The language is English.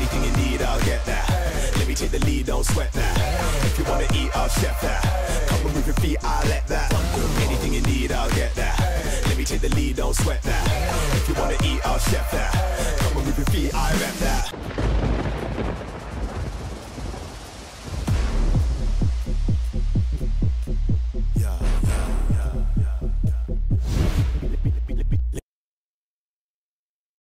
Anything you need, I'll get that. Let me take the lead, don't sweat that. If you wanna eat, I'll chef that. Come and move your feet, I'll let that. Anything you need, I'll get that. Let me take the lead, don't sweat that. If you wanna eat, I'll chef that.